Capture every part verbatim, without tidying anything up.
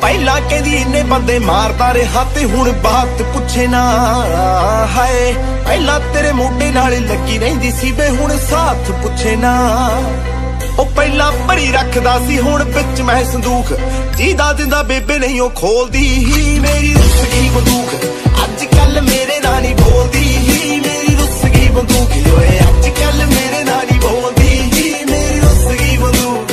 पहला कहदी इन्ने बंदे मारदा रहा ते हुण बात पुछे ना हाय। पहला तेरे मोढे नाल लगी रहिंदी सी वे हुण साथ पुछे ना। ओ पहला भरी रखदा सी हुण विच मैं संदूक जीदा दिंदा बेबे नहीं ओ खोलदी मेरी रुस गई बंदूक। अज कल मेरे नाल नहीं बोलदी मेरी रुस गई बंदूक। ओए अज कल मेरे नाल नहीं बोलदी मेरी रुस गई बंदूक।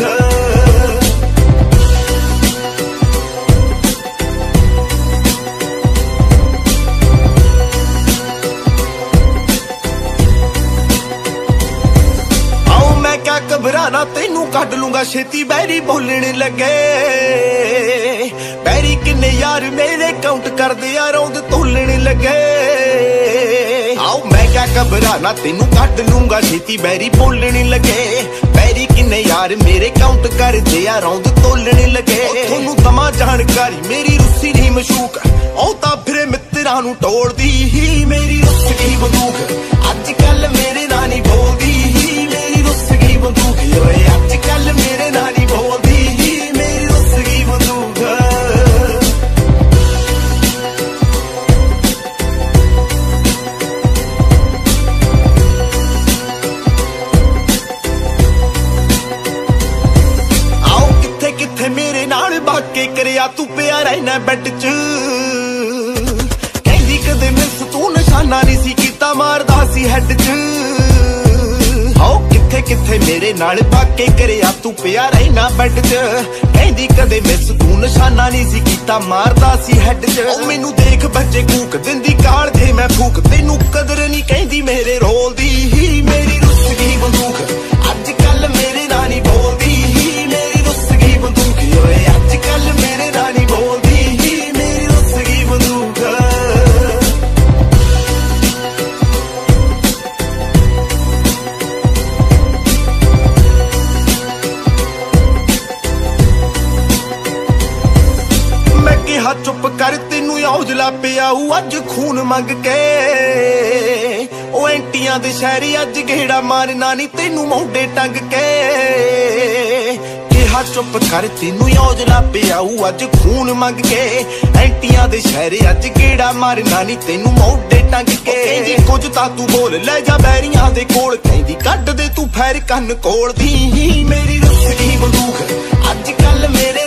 घबराना तेनू कड लूंगा छेती बैरी बोलने लगे। बैरी किन्ने यार मेरे काउंट कर दे यार रौंद तोलने लगे। आओ मैं क्या घबराना तेनू कड लूंगा छेती बैरी बोलने लगे। बैरी किन्ने यार मेरे काउंट कर दे यार रौंद तोलने लगे। थोनू तमा जानकारी मेरी रुस्सी नहीं मशूक औ तां फिरे मित्तरां नू टोलदी मेरी रुस गई बंदूक। अज कल मेरे नाल नहीं बोलदी मेरी रुस गई बंदूक। ओए अज कल मेरे नाल नहीं बोलदी मेरी रुस गई बंदूक। आओ किथे किथे मेरे नाल बाके करिया तू पिया रहना बेड च। कहंदी कदे मिस तू निशाना नहीं सी कीता मारदा सी हैड च। आओ किथे किथे मेरे नाल बाके करिया तू पिया रहना बेड च। कहंदी कदे मिस तू निशाना नहीं सी कीता मारदा सी हैड च। ओ मैनू देख बच्चे कूक दिंदी गाल जे मैं फूक तेनू कदर नहीं कहंदी मेरे रोल दी मेरी रुस गई बंदूक। अज कल मेरे नाल नहीं बोलदी मेरी रुस गई बंदूक। ओए अज कल मेरे नाल नहीं बोलदी मेरी रुस गई बंदूक। चुप कर तेनू औजला पिया अज खून मंग के। ओ एंटियां दे शहरी अज घेड़ा मारना नी तेनू मोढे टंग के। कहा चुप कर तेनू औजला पिया अज खून मंग के। एंटियां दे शहरी अज घेड़ा मारना नी तेनू मोढे टंग के। कहंदी कुछ तां तू बोल ले जा बैरियां दे कोल। कहंदी कट दे तू फैर कन कोल दी मेरी रुस गई बंदूक। अज कल मेरे